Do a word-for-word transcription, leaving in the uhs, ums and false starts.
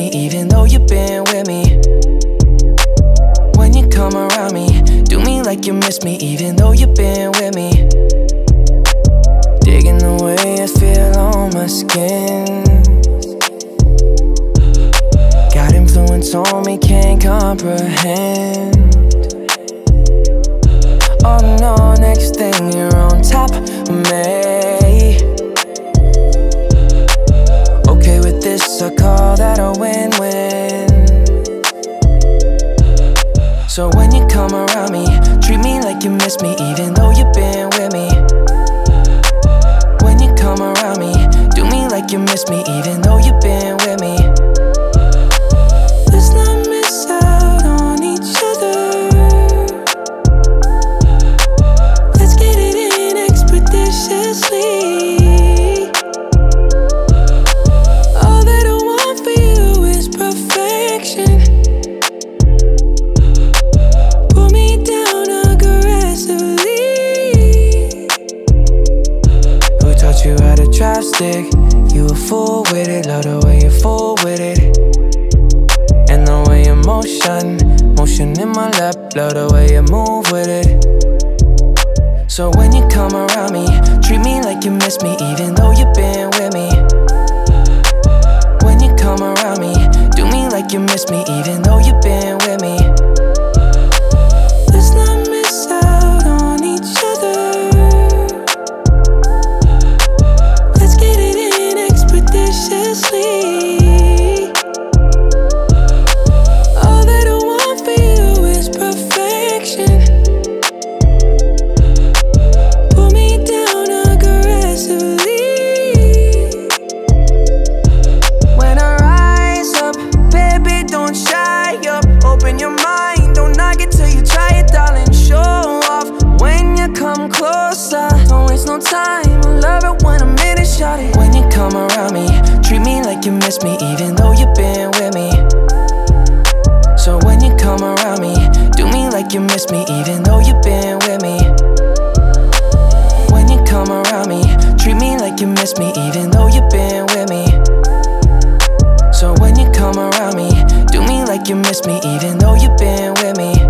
me even though you've been with me. When you come around me, do me like you miss me even though you've been with me. Digging the way I feel on my skin. Got influence on me, can't comprehend. Oh no, next thing you're on top of me. Okay with this, I call that a win-win. So when you come around me, treat me like you miss me even though you've been with me. When you come around me, do me like you miss me even though you've been with me. Let's not miss out on each other. Let's get it in expeditiously. All that I want for you is perfection. Pull me down aggressively. Who taught you how to drive stick? You a fool with it, love the way you fool with it. And the way you motion, motion in my lap, love the way you move with it. So when you come around me, treat me like you miss me even though you've been with me. When you come around me, do me like you miss me even though you've been with me. Let's not miss out on each other. Let's get it in expeditiously. All that I want for you is perfection. Pull me down aggressively. When I rise up, baby, don't shy up. Open your mind, don't knock it till you try it, darling. Show off when you come closer. Don't waste no time, I love it when I'm in it, shawty. When you come around me, treat me like you miss me even though you've been with me. So when you come around me, do me like you miss me even though you've been with me. When you come around me, treat me like you miss me even though you've been with me. So when you come around me, do me like you miss me even though you've been with me.